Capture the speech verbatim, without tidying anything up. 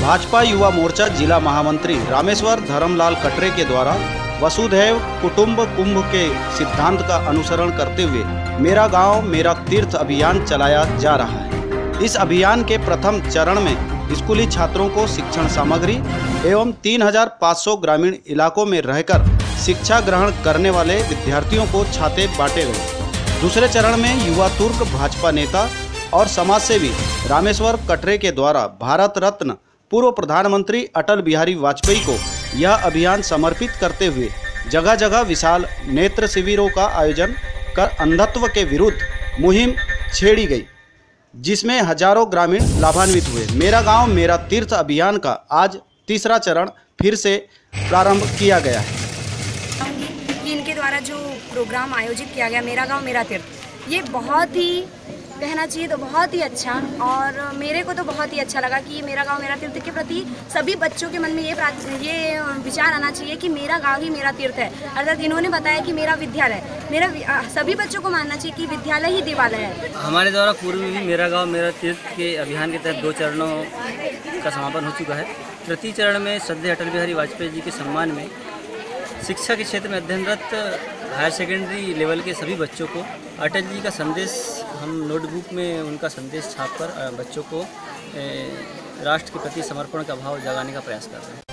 भाजपा युवा मोर्चा जिला महामंत्री रामेश्वर धर्मलाल कटरे के द्वारा वसुधैव कुटुंब कुंभ के सिद्धांत का अनुसरण करते हुए मेरा गांव मेरा तीर्थ अभियान चलाया जा रहा है। इस अभियान के प्रथम चरण में स्कूली छात्रों को शिक्षण सामग्री एवं तीन हजार पाँच सौ ग्रामीण इलाकों में रहकर शिक्षा ग्रहण करने वाले विद्यार्थियों को छाते बांटे गए। दूसरे चरण में युवा तुर्क भाजपा नेता और समाजसेवी रामेश्वर कटरे के द्वारा भारत रत्न पूर्व प्रधानमंत्री अटल बिहारी वाजपेयी को यह अभियान समर्पित करते हुए जगह जगह विशाल नेत्र शिविरों का आयोजन कर अंधत्व के विरुद्ध मुहिम छेड़ी गई, जिसमें हजारों ग्रामीण लाभान्वित हुए। मेरा गांव मेरा तीर्थ अभियान का आज तीसरा चरण फिर से प्रारंभ किया गया है। कि इनके द्वारा जो प्रोग्राम आयोजित किया गया मेरा गांव मेरा तीर्थ, ये बहुत ही कहना चाहिए तो बहुत ही अच्छा, और मेरे को तो बहुत ही अच्छा लगा कि मेरा गांव मेरा तीर्थ के प्रति सभी बच्चों के मन में ये ये विचार आना चाहिए कि मेरा गांव ही मेरा तीर्थ है। अर्थात इन्होंने बताया कि मेरा विद्यालय, मेरा सभी बच्चों को मानना चाहिए कि विद्यालय ही देवालय है। हमारे द्वारा पूर्व में भी मेरा गाँव मेरा तीर्थ के अभियान के तहत दो चरणों का समापन हो चुका है। प्रति चरण में श्रद्धेय अटल बिहारी वाजपेयी जी के सम्मान में शिक्षा के क्षेत्र में अध्ययनरत हायर सेकेंडरी लेवल के सभी बच्चों को अटल जी का संदेश हम नोटबुक में उनका संदेश छापकर बच्चों को राष्ट्र के प्रति समर्पण का भाव जगाने का प्रयास कर रहे हैं।